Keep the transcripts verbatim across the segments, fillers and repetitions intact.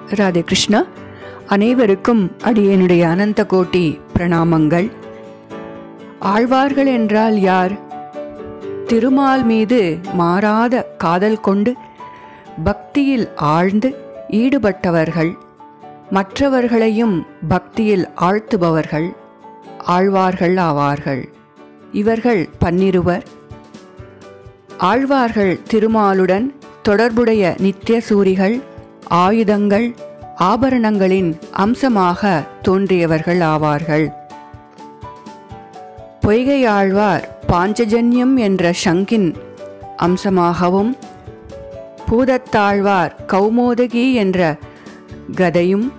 ராதே கிருஷ்ணா. அனைவருக்கும் அடியேனுடைய அனந்த கோட்டி பிரணாமங்கள். ஆழ்வார்கள் என்றால் யார்? திருமால் மீது மாறாத காதல் கொண்டு பக்தியில் ஆழ்ந்து ஈடுபட்டவர்கள், மற்றவர்களையும் பக்தியில் ஆழ்த்துபவர்கள் ஆழ்வார்கள் ஆவார்கள். இவர்கள் பன்னிருவர். ஆழ்வார்கள் திருமாலுடன் தொடர்புடைய நித்திய சூரிகள், ஆயுதங்கள், ஆபரணங்களின் அம்சமாக தோன்றியவர்கள் ஆவார்கள். பொய்கை ஆழ்வார் பாஞ்சஜன்யம் என்ற சங்கின் அம்சமாகவும், பூதத்தாழ்வார் கௌமோதகி என்ற கதையும்,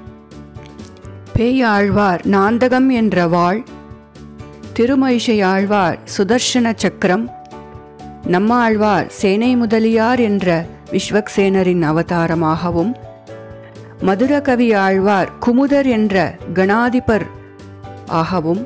பேயாழ்வார் நாந்தகம் என்ற வாள், திருமழிசையாழ்வார் சுதர்சன சக்கரம், நம்மாழ்வார் சேனை முதலியார் என்ற விஸ்வக்சேனரின் அவதாரமாகவும், மதுரகவி ஆழ்வார் குமுதர் என்ற கணாதிபர் ஆகவும்,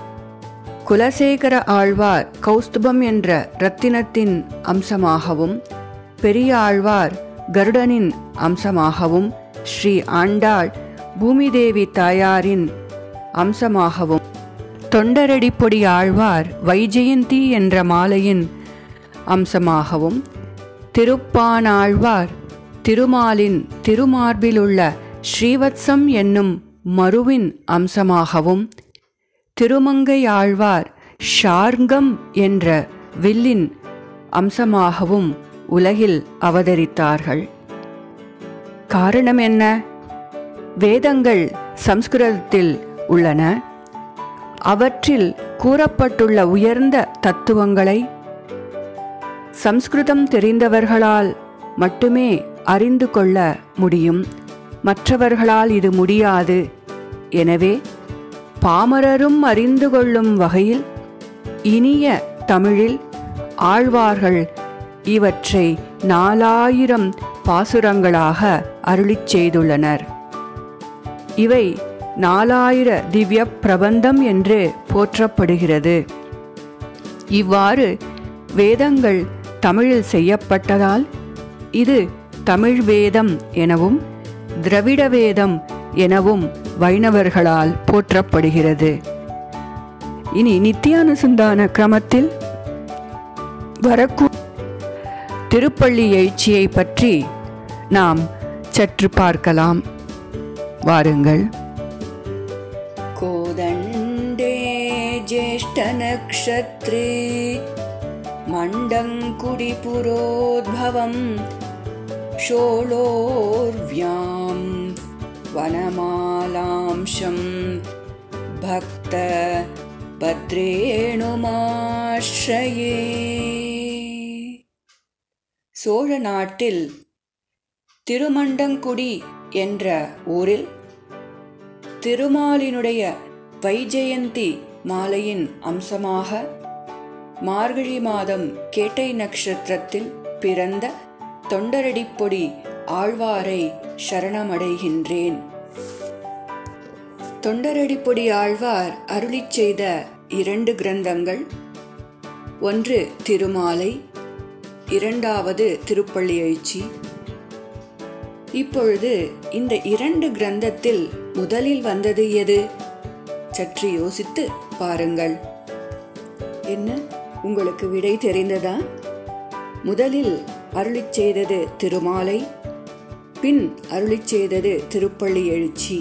குலசேகர ஆழ்வார் கௌஸ்துபம் என்ற இரத்தினத்தின் அம்சமாகவும், பெரிய ஆழ்வார் கருடனின் அம்சமாகவும், ஸ்ரீ ஆண்டாள் பூமிதேவி தாயாரின் அம்சமாகவும், தொண்டரடிப்பொடி ஆழ்வார் வைஜெயந்தி என்ற மாலையின் அம்சமாகவும், திருப்பானாழ்வார் திருமாலின் திருமார்பிலுள்ள ஸ்ரீவத்சம் என்னும் மருவின் அம்சமாகவும், திருமங்கை ஆழ்வார் ஷார்ங்கம் என்ற வில்லின் அம்சமாகவும் உலகில் அவதரித்தார்கள். காரணம் என்ன? வேதங்கள் சம்ஸ்கிருதத்தில் உள்ளன. அவற்றில் கூறப்பட்டுள்ள உயர்ந்த தத்துவங்களை சம்ஸ்கிருதம் தெரிந்தவர்களால் மட்டுமே அறிந்து கொள்ள முடியும். மற்றவர்களால் இது முடியாது. எனவே பாமரரும் அறிந்து கொள்ளும் வகையில் இனிய தமிழில் ஆழ்வார்கள் இவற்றை நாலாயிரம் பாசுரங்களாக அருளிச் செய்துள்ளனர். இவை நாலாயிர திவ்ய பிரபந்தம் என்று போற்றப்படுகிறது. இவ்வாறு வேதங்கள் தமிழில் செய்யப்பட்டதால் இது தமிழ் வேதம் எனவும் திரவிட வேதம் எனவும் வைணவர்களால் போற்றப்படுகிறது. இனி நித்தியானுசந்தான கிரமத்தில் வரக்கூ திருப்பள்ளி எழுச்சியை பற்றி நாம் சற்று பார்க்கலாம். வாருங்கள். கோதண்டே ஜேஷ்ட நக்ஷத்ரே மண்டங்குடி புரோத்பவம் ஷோலோர்வ்யாம் வனமாலாம்சம் பக்த பத்ரேணுமாஸ்ரயே. சோழ நாட்டில் திருமண்டங்குடி என்ற ஊரில் திருமாலினுடைய வைஜெயந்தி மாலையின் அம்சமாக மார்கழி மாதம் கேட்டை நட்சத்திரத்தில் பிறந்த தொண்டரடிப்பொடி ஆழ்வாரை சரணமடைகின்றேன். தொண்டரடிப்பொடி ஆழ்வார் அருளிச் செய்த இரண்டு கிரந்தங்கள், ஒன்று திருமாலை, இரண்டாவது திருப்பள்ளி எழுச்சி. இப்பொழுது இந்த இரண்டு கிரந்தத்தில் முதலில் வந்தது எது? சற்று யோசித்து பாருங்கள். என்ன, உங்களுக்கு விடை தெரிந்ததா? முதலில் அருளிச் செய்தது திருமாலை, பின் அருளிச் செய்தது திருப்பள்ளி எழுச்சி.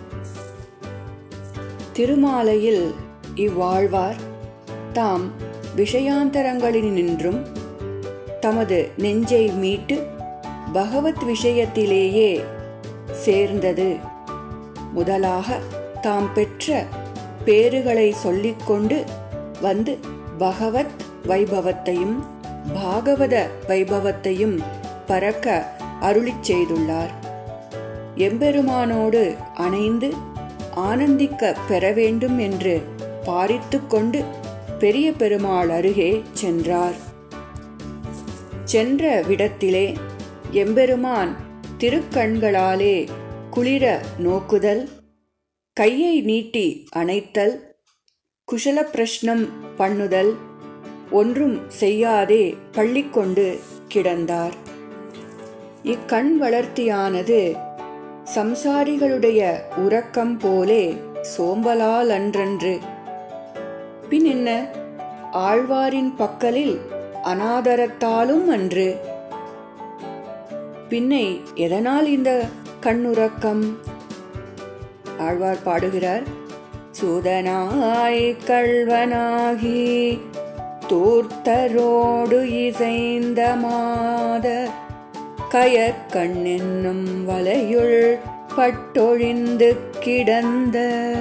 திருமாலையில் இவ்வாழ்வார் தாம் விஷயாந்தரங்களினின்றும் தமது நெஞ்சை மீட்டு பகவத் விஷயத்திலேயே சேர்ந்தது முதலாக தாம் பெற்ற பேறுகளை சொல்லிக்கொண்டு வந்து பகவத் வைபவத்தையும் பாகவத வைபவத்தையும் பரக்க அருளிச் செய்துள்ளார். எம்பெருமானோடு அணைந்து ஆனந்திக்க பெற வேண்டும் என்று பாரித்து கொண்டு பெரிய பெருமாள் அருகே சென்றார். சென்ற விடத்திலே எம்பெருமான் திருக்கண்களாலே குளிர நோக்குதல், கையை நீட்டி அணைத்தல், குஷல பிரஷ்னம் பண்ணுதல் ஒன்றும் செய்யாதே பள்ளிக்கொண்டு கிடந்தார். இக்கண் வளர்த்தியானது சம்சாரிகளுடைய உறக்கம் போலே சோம்பலால் அன்றன்று. பின் என்ன, ஆழ்வாரின் பக்கலில் அனாதரத்தாலும் அன்று. பின்னை எதனால் இந்த கண்ணுறக்கம்? ஆழ்வார் பாடுகிறார்: சூதனாய் கள்வனாகி தூர்த்தரோடு இசைந்த மாத கயற்கண்ணென்னும் வலையுள் பட்டொழிந்து கிடந்த.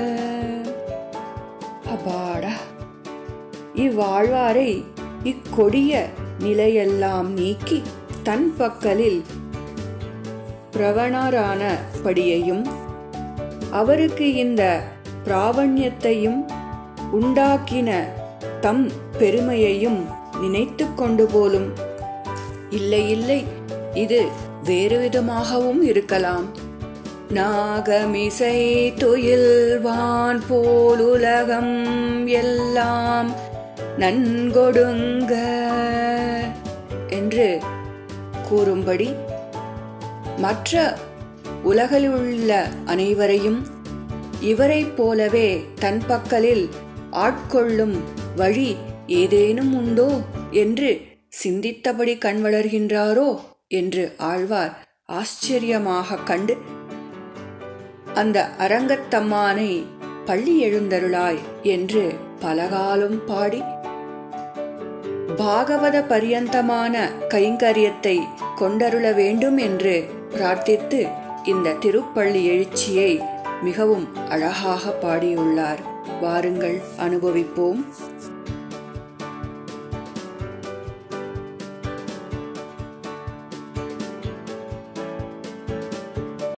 அப்பாடா! இவ்வாழ்வாரை இக்கொடிய நிலையெல்லாம் நீக்கி தன் பக்கலில் பிரவணரான படியையும் அவருக்கு இந்த பிராவண்யத்தையும் உண்டாக்கின தம் பெருமையையும் நினைத்து கொண்டு போலும். இல்லை இல்லை, இது வேறு விதமாகவும் இருக்கலாம். நாகமிசை துயில்வான் போலுலகம் எல்லாம் நன்கொடுங்க என்று கூறும்படி மற்ற உலகிலுள்ள அனைவரையும் இவரைப் போலவே தன் பக்கலில் ஆட்கொள்ளும் வழி ஏதேனும் உண்டோ என்று சிந்தித்தபடி கண் வளர்கின்றாரோ என்று ஆழ்வார் ஆச்சரியமாக கண்டு அந்த அரங்கத்தம்மானை பள்ளி எழுந்தருளாய் என்று பலகாலம் பாடி பாகவத பரியந்தமான கைங்கரியத்தை கொண்டருள வேண்டும் என்று பிரார்த்தித்து இந்த திருப்பள்ளி எழுச்சியை மிகவும் அழகாக பாடியுள்ளார். வாருங்கள், அனுபவிப்போம்.